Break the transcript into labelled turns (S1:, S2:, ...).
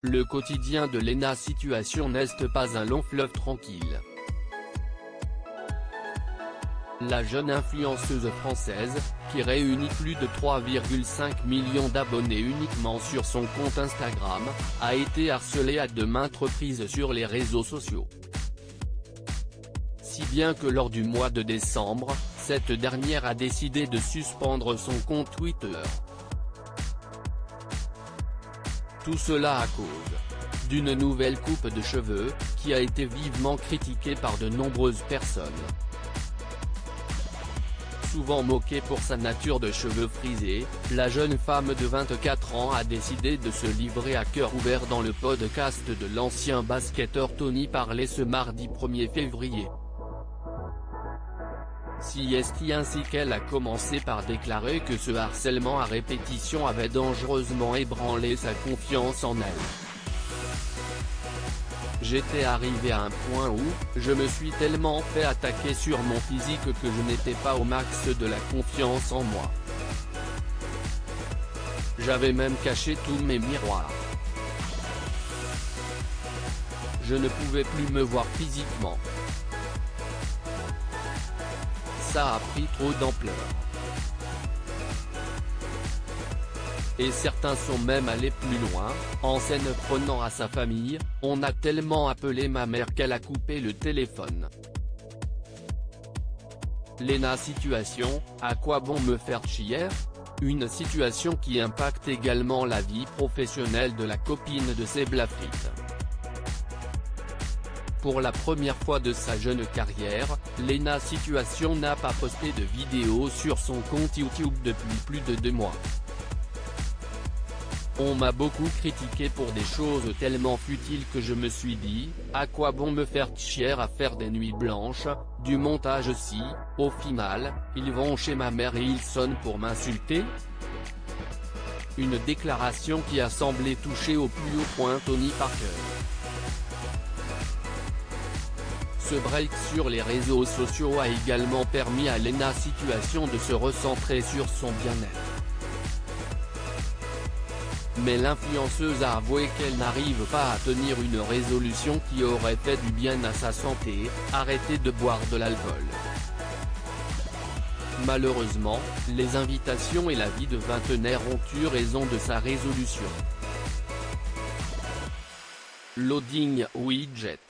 S1: Le quotidien de Léna Situation n'est pas un long fleuve tranquille. La jeune influenceuse française, qui réunit plus de 3,5 millions d'abonnés uniquement sur son compte Instagram, a été harcelée à de maintes reprises sur les réseaux sociaux. Si bien que lors du mois de décembre, cette dernière a décidé de suspendre son compte Twitter. Tout cela à cause d'une nouvelle coupe de cheveux, qui a été vivement critiquée par de nombreuses personnes. Souvent moquée pour sa nature de cheveux frisés, la jeune femme de 24 ans a décidé de se livrer à cœur ouvert dans le podcast de l'ancien basketteur Tony Parlé ce mardi 1er février. C'est ainsi qu'elle a commencé par déclarer que ce harcèlement à répétition avait dangereusement ébranlé sa confiance en elle. J'étais arrivé à un point où, je me suis tellement fait attaquer sur mon physique que je n'étais pas au max de la confiance en moi. J'avais même caché tous mes miroirs. Je ne pouvais plus me voir physiquement. Ça a pris trop d'ampleur. Et certains sont même allés plus loin, en s'en prenant à sa famille. On a tellement appelé ma mère qu'elle a coupé le téléphone. Léna Situation, à quoi bon me faire chier? Une situation qui impacte également la vie professionnelle de la copine de Seb Lafrite. Pour la première fois de sa jeune carrière, Léna Situation n'a pas posté de vidéo sur son compte YouTube depuis plus de 2 mois. On m'a beaucoup critiqué pour des choses tellement futiles que je me suis dit, à quoi bon me faire chier à faire des nuits blanches, du montage si, au final, ils vont chez ma mère et ils sonnent pour m'insulter? Une déclaration qui a semblé toucher au plus haut point Tony Parker. Ce break sur les réseaux sociaux a également permis à Léna Situation de se recentrer sur son bien-être. Mais l'influenceuse a avoué qu'elle n'arrive pas à tenir une résolution qui aurait fait du bien à sa santé, arrêter de boire de l'alcool. Malheureusement, les invitations et la vie de vingtenaire ont eu raison de sa résolution. Loading widget.